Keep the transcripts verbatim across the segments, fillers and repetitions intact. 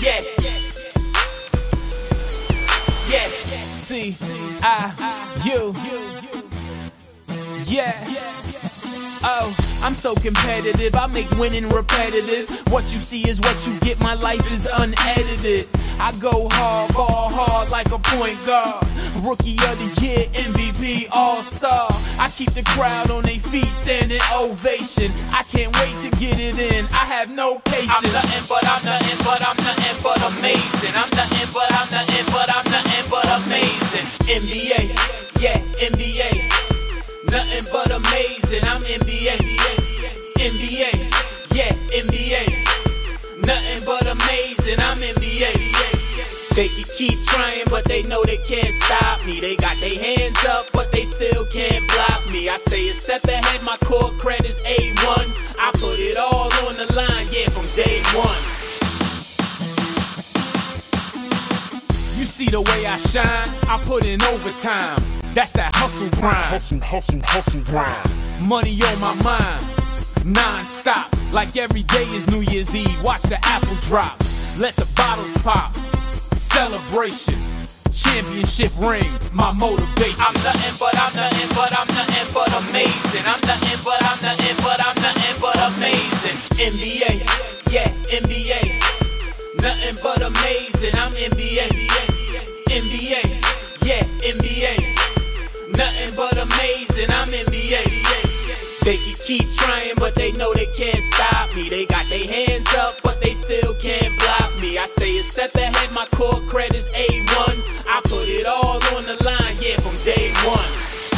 Yeah. Yeah. C I U. Yeah. Oh, I'm so competitive, I make winning repetitive. What you see is what you get, my life is unedited. I go hard, ball hard like a point guard. Rookie of the year, M V P, all-star. I keep the crowd on their feet, standing ovation. I can't wait to get it in, I have no patience. I'm nothing but I'm nothing but I'm nothing but amazing. I'm nothing but I'm nothing but I'm nothing but amazing. N B A, yeah, N B A. Nothing but amazing, I'm N B A. N B A, yeah, N B A. Nothing but amazing, I'm N B A. They can keep trying, but they know they can't stop me. They got their hands up, but they still can't block me. I stay a step ahead, my core credit's A one. I put it all on the line, yeah, from day one. You see the way I shine, I put in overtime. That's that hustle grind. Hustle, hustle, hustle grind. Money on my mind, non-stop. Like every day is New Year's Eve. Watch the apple drop, let the bottles pop. Celebration, championship ring, my motivation. I'm nothing but I'm nothing but I'm nothing but amazing. I'm nothing but I'm nothing but I'm nothing but amazing. N B A, yeah, N B A. Nothing but amazing. I'm N B A. N B A, yeah, N B A. Nothing but amazing. I'm N B A. They can keep trying, but they know they can't stop me. They got their hands up, but they still can't block me. I stay a step ahead, my core credit's A one. I put it all on the line, yeah, from day one.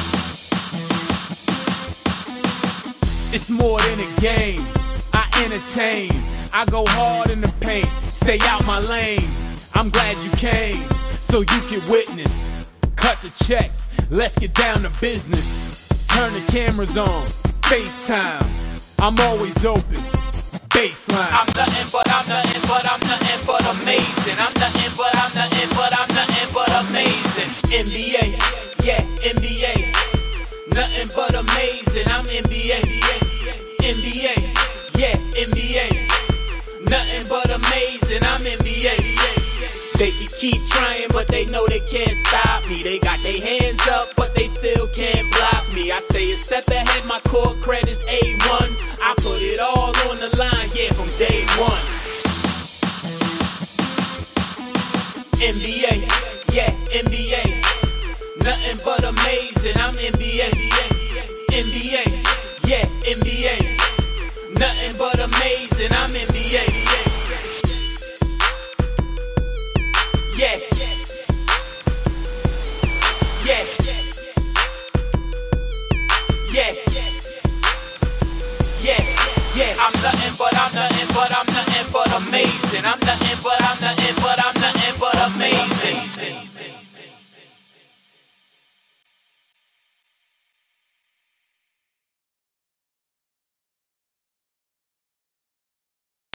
It's more than a game, I entertain. I go hard in the paint, stay out my lane. I'm glad you came, so you can witness. Cut the check, let's get down to business. Turn the cameras on, FaceTime, I'm always open, baseline. I'm nothing but I'm nothing but I'm nothing but amazing. I'm nothing but I'm nothing but I'm nothing but amazing. N B A, yeah, N B A. Nothing but amazing, I'm N B A. N B A, yeah, N B A. Nothing but amazing, I'm N B A. They can keep trying, but they know they can't stop me. They got their hands up, but they still can't block me. I stay a step ahead, my core credit's A one. I put it all on the line, yeah, from day one. N B A, yeah, N B A. Nothing but amazing, I'm N B A.